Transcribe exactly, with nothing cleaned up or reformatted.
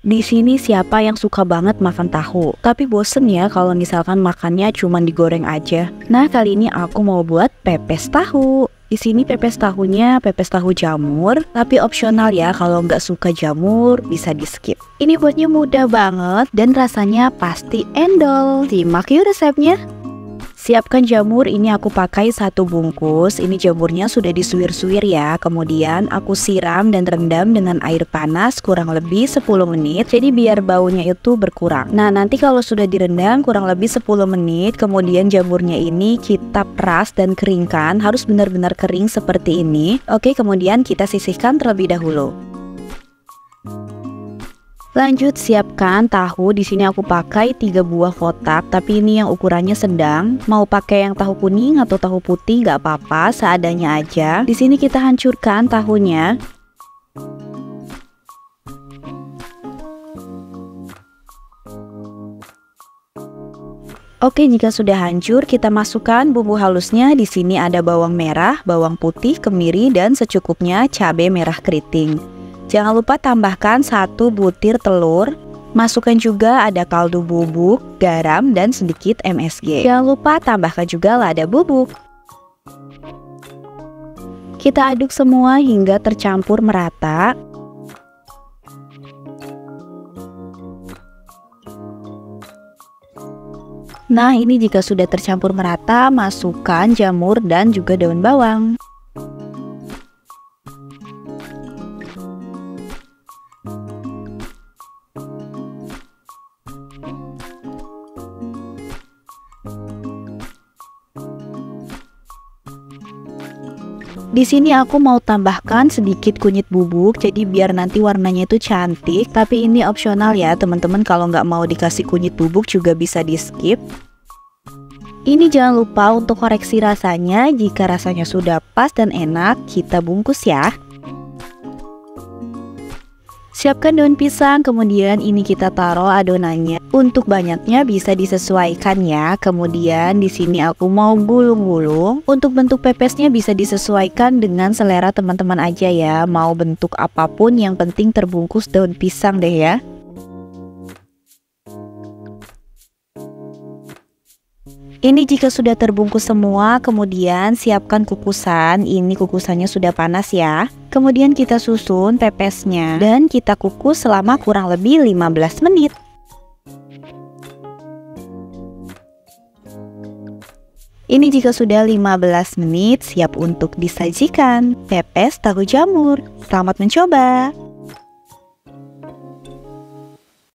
Di sini siapa yang suka banget makan tahu? Tapi bosen ya kalau misalkan makannya cuma digoreng aja. Nah, kali ini aku mau buat pepes tahu. Di sini pepes tahunya pepes tahu jamur, tapi opsional ya kalau nggak suka jamur bisa di skip. Ini buatnya mudah banget dan rasanya pasti endol. Simak yuk resepnya. Siapkan jamur, ini aku pakai satu bungkus. Ini jamurnya sudah disuir-suir ya. Kemudian aku siram dan rendam dengan air panas kurang lebih sepuluh menit. Jadi biar baunya itu berkurang. Nah, nanti kalau sudah direndam kurang lebih sepuluh menit, kemudian jamurnya ini kita peras dan keringkan. Harus benar-benar kering seperti ini. Oke, kemudian kita sisihkan terlebih dahulu. Lanjut siapkan tahu. Di sini aku pakai tiga buah kotak, tapi ini yang ukurannya sedang. Mau pakai yang tahu kuning atau tahu putih nggak apa-apa, seadanya aja. Di sini kita hancurkan tahunya. Oke, jika sudah hancur, kita masukkan bumbu halusnya. Di sini ada bawang merah, bawang putih, kemiri, dan secukupnya cabai merah keriting. Jangan lupa tambahkan satu butir telur. Masukkan juga ada kaldu bubuk, garam, dan sedikit M S G. Jangan lupa tambahkan juga lada bubuk. Kita aduk semua hingga tercampur merata. Nah, ini jika sudah tercampur merata, masukkan jamur dan juga daun bawang. Di sini aku mau tambahkan sedikit kunyit bubuk, jadi biar nanti warnanya itu cantik. Tapi ini opsional ya teman-teman, kalau nggak mau dikasih kunyit bubuk juga bisa di skip. Ini jangan lupa untuk koreksi rasanya. Jika rasanya sudah pas dan enak, kita bungkus ya. Siapkan daun pisang, kemudian ini kita taruh adonannya. Untuk banyaknya bisa disesuaikan ya. Kemudian di sini aku mau gulung-gulung. Untuk bentuk pepesnya bisa disesuaikan dengan selera teman-teman aja ya. Mau bentuk apapun, yang penting terbungkus daun pisang deh ya. Ini jika sudah terbungkus semua, kemudian siapkan kukusan. Ini kukusannya sudah panas ya. Kemudian kita susun pepesnya dan kita kukus selama kurang lebih lima belas menit. Ini jika sudah lima belas menit, siap untuk disajikan. Pepes tahu jamur. Selamat mencoba.